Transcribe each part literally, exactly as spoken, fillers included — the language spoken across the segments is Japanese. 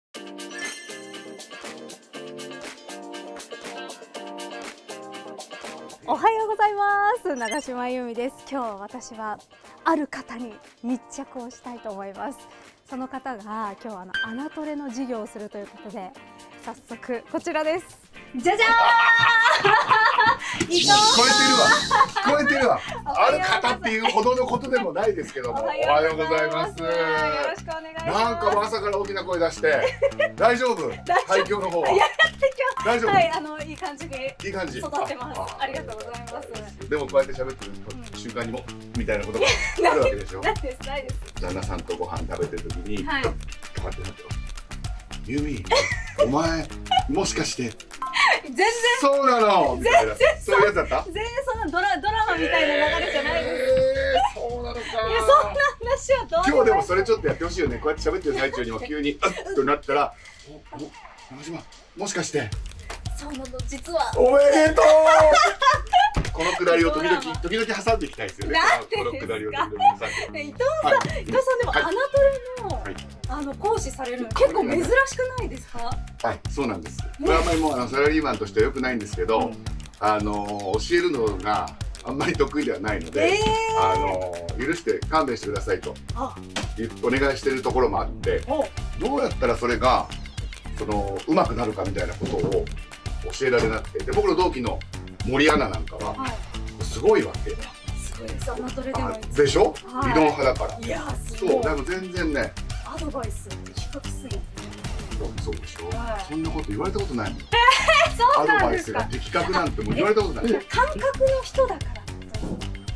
おはようございます。長島由美です。今日私はある方に密着をしたいと思います。その方が今日あのアナトレの授業をするということで、早速こちらです。じゃじゃーん。伊藤聞こえてるわ。聞こえてるわ。ある方っていうほどのことでもないですけども、おはようございます。よろしくお願いします。 なんか朝から大きな声出して、大丈夫？廃墟の方は。大丈夫？ はい、あのいい感じでいい感じ育ってます。ありがとうございます。 でもこうやって喋ってる瞬間にもみたいなことがあるわけでしょ。 ないです、ないです。 旦那さんとご飯食べてる時に、 はい。 かかってなってよ。ユミ、お前もしかして。 全然そうなのみたいな。そういうやつだった？ 全然そんなドラドラマみたいな流れじゃないです。 えー、そうなのか。いや、 そんな話はどうでも。 今日でもそれちょっとやってほしいよね。こうやって喋ってる最中にも急にあっとなったら、おお長島もしかして。 そうなの、実は。 おめでとう。このくだりを時々時々挟んでいきたいですよね。 なんでですか。 このくだりを時々挟んで。 伊藤さん、伊藤さんでもアナトレのあの講師されるの結構珍しくないですか？ はい、そうなんです。これはあんまりもうあのサラリーマンとしては良くないんですけど、あの教えるのがあんまり得意ではないので、あの許して勘弁してくださいとお願いしているところもあって、どうやったらそれがそのうまくなるかみたいなことを教えられなくて、で僕の同期の森アナなんかはすごいわけ。 すごいです。アナトレでもでしょ？理論派だから。 いや、すごい。 そう、でも全然ね。 アドバイス的確すぎて。 そうでしょ。そんなこと言われたことないもん。 ええ、そうなんですか。 アドバイスが的確なんてもう言われたことない。 感覚の人だから。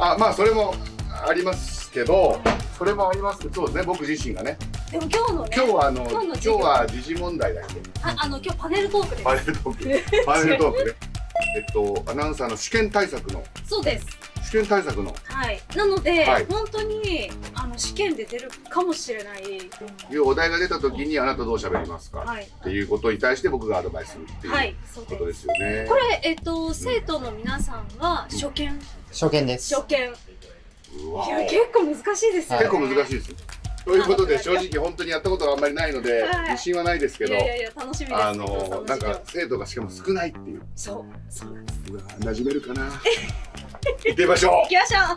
あ、まあそれもありますけど、それもありますけど、そうですね。僕自身がね。 でも今日のね。 今日はあの今日は時事問題だけ。 あ、あの今日パネルトークです。 パネルトーク。パネルトークね。えっとアナウンサーの試験対策の。 そうです。 試験対策の。 はい。なので、はい、本当にあの試験で出るかもしれない。 いうお題が出た時にあなたどう喋りますか、はい、っていうことに対して僕がアドバイスするっていうことですよね。 これえっと生徒の皆さんは初見。 初見です。 初見。いや結構難しいですよね。 結構難しいです。ということで正直本当にやったことがあんまりないので自信はないですけど、あのなんか生徒がしかも少ないっていう。 そう、そうなんです。 うわ、馴染めるかな。行ってみましょう。 行きましょう。はい。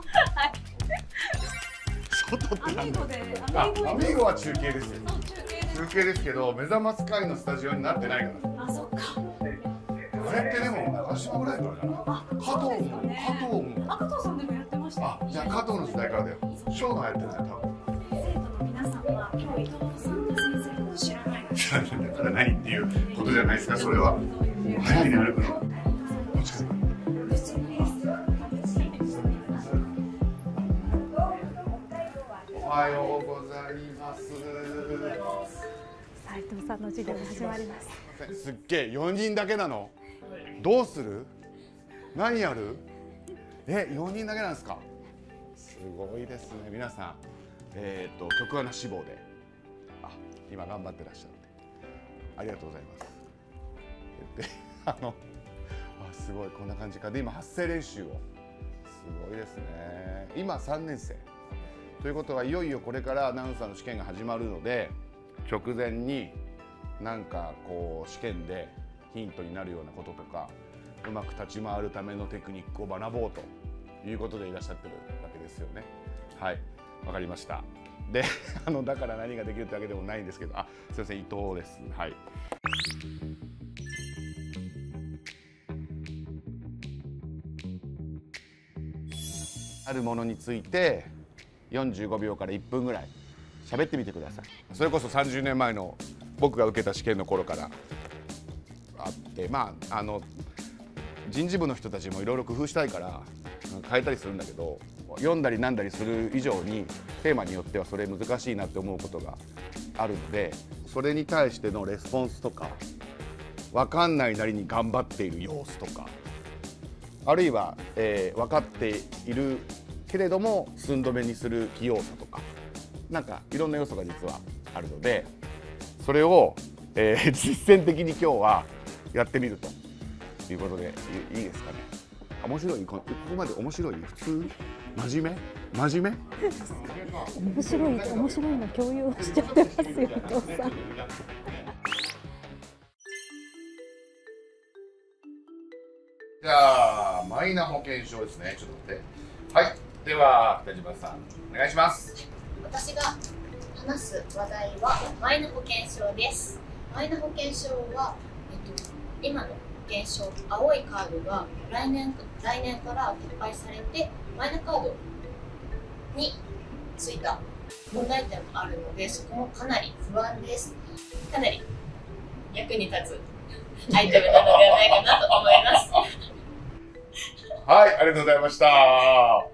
外ってなんだ。 アミーゴは中継ですよ。中継ですけど、目覚まし会のスタジオになってないから。 あ、そっか。 あれってでも長島ぐらいからだな。加藤も加藤も。 あ、加藤さんでもやってました。 あ、じゃあ加藤の時代からだよ。ショーのやってない多分。 生徒の皆さんは今日伊藤さんが先生のこと知らない。 知らないだから何っていうことじゃないですかそれは。早いね歩くの。おはようございます。 斉藤さんの授業が始まります。 すっげえよにんだけなの？どうする？何やる？え、よにんだけなんですか？すごいですね皆さん。えっと局アナ志望で、あ、今頑張ってらっしゃってありがとうございます。で、あの、あ、すごいこんな感じか。で今発声練習を。すごいですね。今さんねん生。ということはいよいよこれからアナウンサーの試験が始まるので、直前になんかこう試験でヒントになるようなこととか、うまく立ち回るためのテクニックを学ぼうということでいらっしゃってるわけですよね。はい、わかりました。で、あのだから何ができるってわけでもないんですけど、あ、すいません、伊藤です。はい。あるものについてよんじゅうごびょうからいっぷんぐらい喋ってみてください。それこそさんじゅうねんまえの僕が受けた試験の頃からあって、まああの人事部の人たちもいろいろ工夫したいから変えたりするんだけど、読んだりなんだりする以上にテーマによってはそれ難しいなって思うことがあるので、それに対してのレスポンスとか分かんないなりに頑張っている様子とか、あるいは、えー、分かっているけれども寸止めにする器用さとか、なんかいろんな要素が実はあるので、それを、えー、実践的に今日はやってみるということでいいですかね。面白い、ここまで面白い、普通、真面目真面目面白い面白いの共有をしちゃってますよ、伊藤さん。 じゃあマイナ保険証ですね。ちょっと待って。はい。では北島さんお願いします。 私が話す話題はマイナ保険証です。マイナ保険証は、えっと、今の保険証青いカードが来年来年から撤廃されてマイナカードについた問題点もあるので、そこもかなり不安です。かなり役に立つアイテムなのではないかなと思います。 はい、ありがとうございました。はい。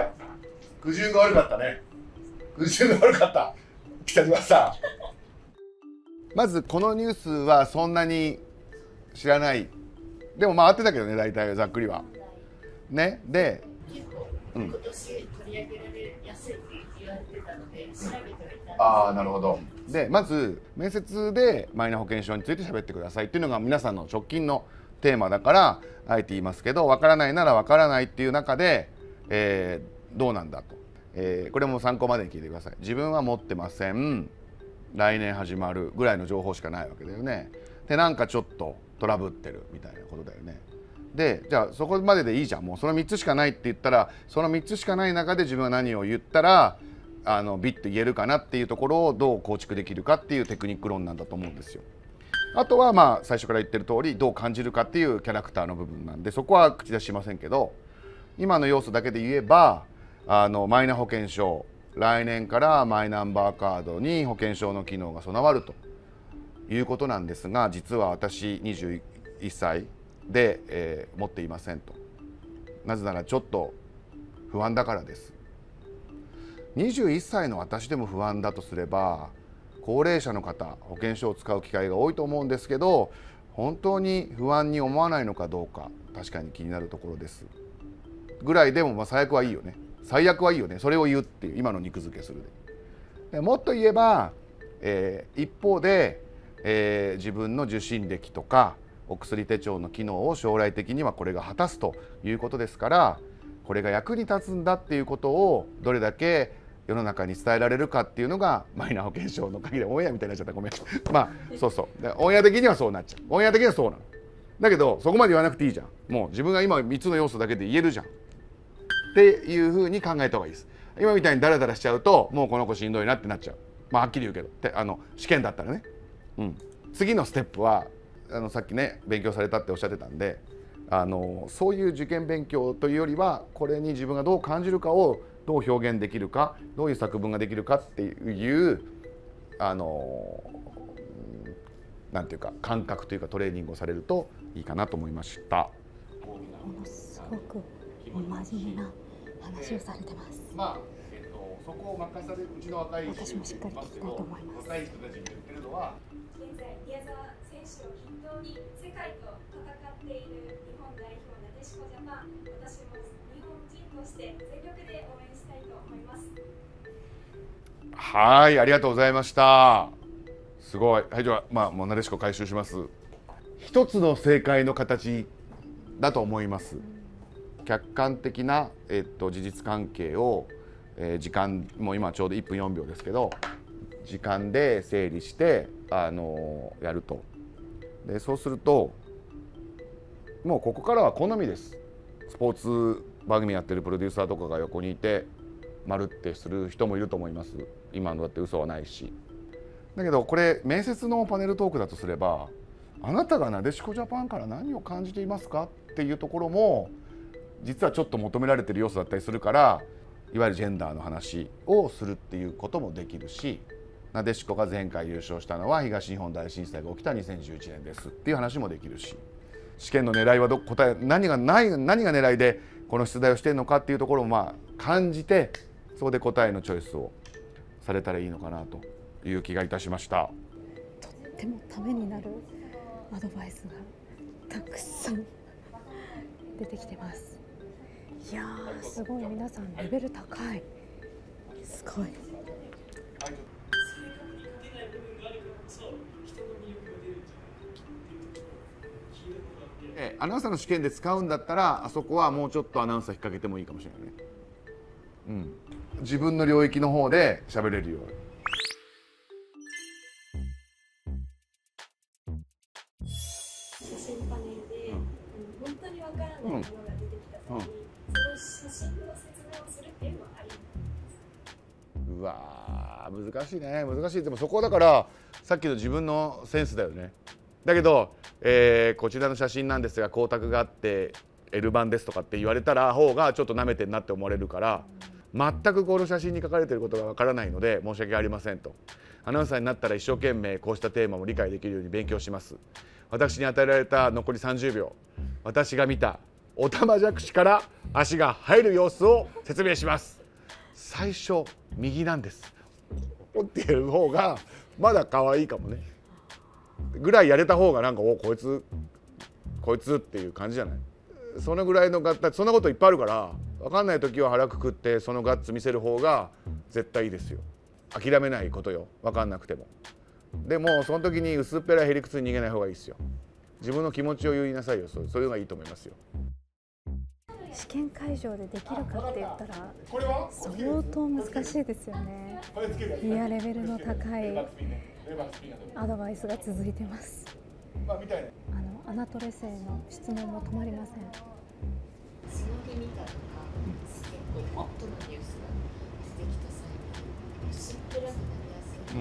苦渋が悪かったね。苦渋が悪かった。北島さん。まずこのニュースはそんなに知らない。でもまあ合ってたけどね、大体ざっくりは。ね、で、 結構、うん、今年取り上げられやすいって言われてたので調べてみたんです。 ああ、なるほど。で、まず面接でマイナ保険証について喋ってくださいっていうのが皆さんの直近のテーマだからあえて言いますけど、わからないならわからないっていう中で、えー、どうなんだと、えー、これも参考までに聞いてください。自分は持ってません、来年始まるぐらいの情報しかないわけだよね。で、なんかちょっとトラブってるみたいなことだよね。で、じゃあそこまででいいじゃん、もうそのみっつしかないって言ったら、そのみっつしかない中で自分は何を言ったらあのビッと言えるかなっていうところをどう構築できるかっていうテクニック論なんだと思うんですよ。あとはまあ最初から言ってる通りどう感じるかっていうキャラクターの部分なんで、そこは口出ししませんけど、今の要素だけで言えば、あのマイナ保険証、来年からマイナンバーカードに保険証の機能が備わるということなんですが、実は私にじゅういっさいで、えー、持っていませんと。なぜならちょっと不安だからです。にじゅういっさいの私でも不安だとすれば、高齢者の方、保険証を使う機会が多いと思うんですけど、本当に不安に思わないのかどうか、確かに気になるところです。ぐらいでもまあ最悪はいいよね。最悪はいいよね。それを言うっていう今の肉付けするで。でもっと言えば、えー、一方で、えー、自分の受診歴とかお薬手帳の機能を将来的にはこれが果たすということですから、これが役に立つんだっていうことをどれだけ世の中に伝えられるかっていうのがマイナ保険証の鍵で、オンエアみたいになっちゃった、ごめん。まあそうそう、オンエア的にはそうなっちゃう。オンエア的にはそうなの。だけどそこまで言わなくていいじゃん。もう自分が今みっつの要素だけで言えるじゃんっていうふうに考えた方がいいです。今みたいにダラダラしちゃうと、もうこの子しんどいなってなっちゃう。まあはっきり言うけど、てあの試験だったらね、うん、次のステップはあのさっきね勉強されたっておっしゃってたんで、あのそういう受験勉強というよりは、これに自分がどう感じるかをどう表現できるか、どういう作文ができるかっていうあのなんていうか感覚というかトレーニングをされるといいかなと思いました。 ものすごく真面目な話をされてます。 まあ、えっと、そこを任されるうちの若い私もしっかり聞きたいと思います。 若い人たちに言ってるのは、 現在宮澤選手を筆頭に世界と戦っている日本代表なでしこジャパン、私も日本人として全力で応援したいと思います。 はい、ありがとうございました。すごい。はい、じゃあ、まあ、もうなでしこ回収します。一つの正解の形だと思います。客観的な、えっと、事実関係を、えー、時間もう今ちょうどいっぷんよんびょうですけど、時間で整理して、あのー、やると。でそうするともうここからは好みです。スポーツ番組やってるプロデューサーとかが横にいて丸ってする人もいると思います。今のだって嘘はないし。だけどこれ面接のパネルトークだとすれば、あなたがなでしこジャパンから何を感じていますかっていうところも実はちょっと求められてる要素だったりするから、いわゆるジェンダーの話をするっていうこともできるし、なでしこが前回優勝したのは東日本大震災が起きたにせんじゅういちねんですっていう話もできるし、試験の狙いはど答え何がない何が狙いでこの出題をしているのかっていうところをまあ感じて、そこで答えのチョイスをされたらいいのかなという気がいたしました。 とってもためになるアドバイスがたくさん出てきてます。いやー、すごい、皆さんレベル高い。すごい。 えアナウンサーの試験で使うんだったら、あそこはもうちょっとアナウンサー引っ掛けてもいいかもしれないね。うん、自分の領域の方で喋れるように。 写真パネルで、うん、 本当にわからないものが出てきた時に、うん、その写真の説明をするっていうのはあります。 うわー難しいね難しい。でもそこだからさっきの自分のセンスだよね。だけど、えー、こちらの写真なんですが光沢があって エル 版ですとかって言われたら方がちょっとなめてんなって思われるから、全くこの写真に書かれていることがわからないので申し訳ありませんと。アナウンサーになったら一生懸命こうしたテーマも理解できるように勉強します。私に与えられた残りさんじゅうびょう、私が見たオタマジャクシから足が入る様子を説明します。最初右なんですっていう方がまだ可愛いかもねぐらいやれた方がなんかおこいつこいつっていう感じじゃない。そのぐらいのガッツ、そんなこといっぱいあるから分かんない時は腹くくってそのガッツ見せる方が絶対いいですよ。諦めないことよ分かんなくても。でもその時に薄っぺらいへりくつに逃げない方がいいですよ。自分の気持ちを言いなさいよ。そういうのがいいと思いますよ。 試験会場でできるかって言ったら相当難しいですよね。いやレベルの高いアドバイスが続いてます。あのアナトレ生の質問も止まりません。 強気見たとか結構ホットなニュースが出てきた際に薄っぺらくなりやすい、うん、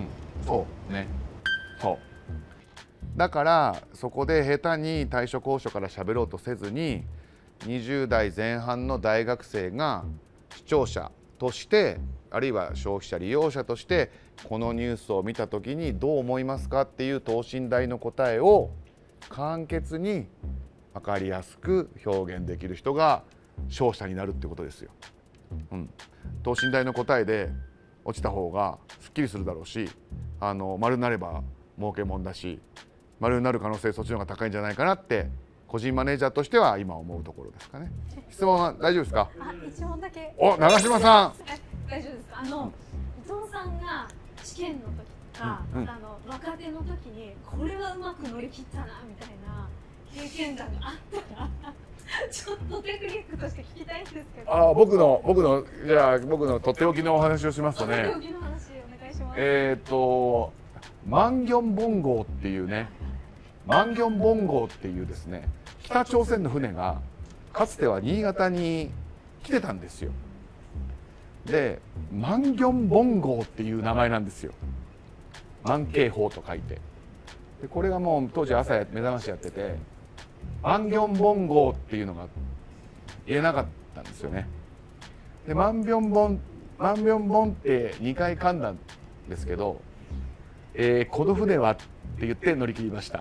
そうねそうだからそこで下手に対処高所から喋ろうとせずににじゅう代前半の大学生が視聴者としてあるいは消費者利用者としてこのニュースを見た時にどう思いますかっていう等身大の答えを簡潔に分かりやすく表現できる人が勝者になるってことですよ。うん、等身大の答えで落ちた方がすっきりするだろうし、あの丸になれば儲けもんだし、丸になる可能性そっちの方が高いんじゃないかなって個人マネージャーとしては今思うところですかね。質問は大丈夫ですか？ あ、一問だけ。 お、長嶋さん。 大丈夫です。あの、伊藤さんが試験の時とか、うんうん、あの若手の時にこれはうまく乗り切ったなみたいな経験談があったらちょっとテクニックとして聞きたいんですけど。 あ、僕の僕のじゃあ僕のとっておきのお話をしますとね。 とっておきの話お願いします。 えっとマンギョンボン号っていうね、マンギョンボン号っていうですね、北朝鮮の船がかつては新潟に来てたんですよ。で、マンギョンボン号っていう名前なんですよ。万慶法と書いて。でこれがもう当時朝目覚ましやってて、マンギョンボン号っていうのが言えなかったんですよね。で、マンビョンボン、マンビョンボンってにかい噛んだんですけど、えー、この船はって言って乗り切りました。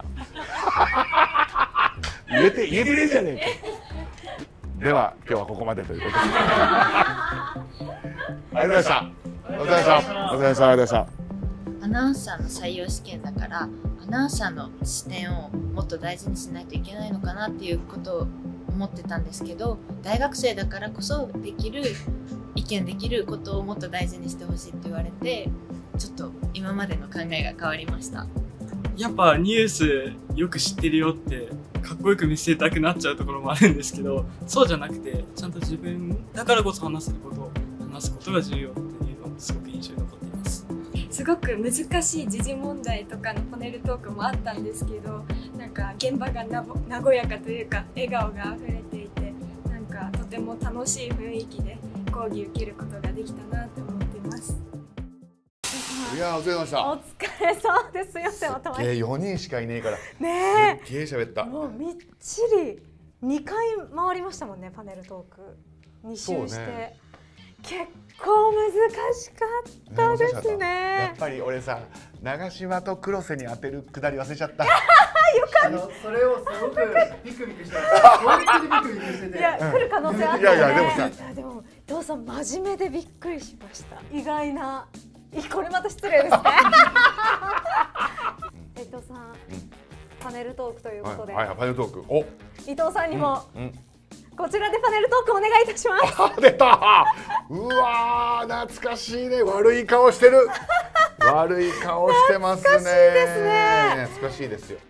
言えて言えてねえじゃねえか。では今日はここまでということで。ありがとうございました。お疲れ様でした。お疲れ様でした。ありがとうございました。 アナウンサーの採用試験だから、アナウンサーの視点をもっと大事にしないといけないのかなっていうことを思ってたんですけど、大学生だからこそできる意見できることをもっと大事にしてほしいって言われて、ちょっと今までの考えが変わりました。 やっぱニュースよく知ってるよってかっこよく見せたくなっちゃうところもあるんですけど、そうじゃなくてちゃんと自分だからこそ話せることを話すことが重要っていうのすごく印象に残っています。 すごく難しい時事問題とかのパネルトークもあったんですけど、なんか現場がな和やかというか笑顔があふれていて、なんかとても楽しい雰囲気で講義受けることができたなと思っています。 いや、お疲れ様でした。 お疲れ様です。すいません、おたまに。 よにんしかいねえからねえ、 すっげえ喋った。 もうみっちりにかい回りましたもんね、パネルトークに周して、ね、結構難しかったですね。 やっぱり俺さ、長嶋と黒瀬に当てるくだり忘れちゃった。 よかった。 それをすごくビクビクしてた。本当にビクビクしてて。 いや、来る可能性あったね。 いやいや、でもさ、 いやでも伊藤さん真面目でびっくりしました。意外な。これまた失礼ですね。伊藤さん、うん、パネルトークということで、 はいはい、パネルトーク。お、 伊藤さんにも、 うんうん、 こちらでパネルトークお願いいたします。 あ、出た。うわー、懐かしいね。悪い顔してる。悪い顔してますね。 懐かしいですね。 懐かしいですよ。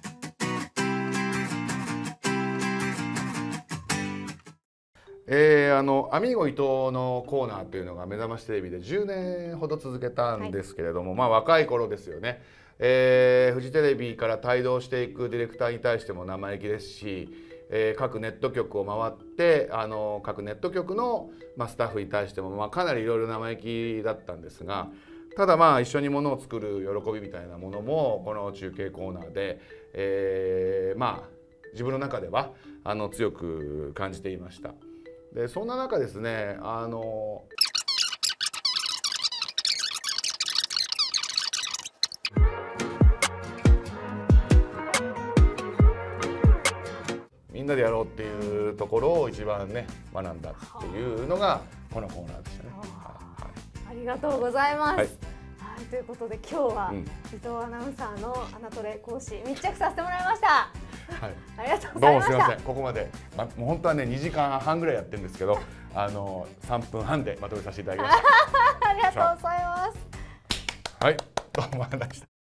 えー、 あのアミーゴ伊藤のコーナーというのが目覚ましテレビでじゅうねんほど続けたんですけれども、はい、まあ若い頃ですよね、えー、フジテレビから帯同していくディレクターに対しても生意気ですし、えー、各ネット局を回ってあの各ネット局の、まあ、スタッフに対しても、まあ、かなりいろいろ生意気だったんですが、ただまあ一緒にものを作る喜びみたいなものもこの中継コーナーで、えー、まあ自分の中ではあの強く感じていました。でそんな中ですね、あのみんなでやろうっていうところを一番ね学んだっていうのがこのコーナーでしたね。 ありがとうございます。 はいはい、ということで今日は、うん、伊藤アナウンサーのアナトレ講師密着させてもらいました。はい、ありがとうございました。 どうもすみません。ここまで、ま、もう本当はねにじかんはんぐらいやってるんですけど、あのさんぷんはんでまとめさせていただきました。 ありがとうございます。 はい、どうもありがとうございました。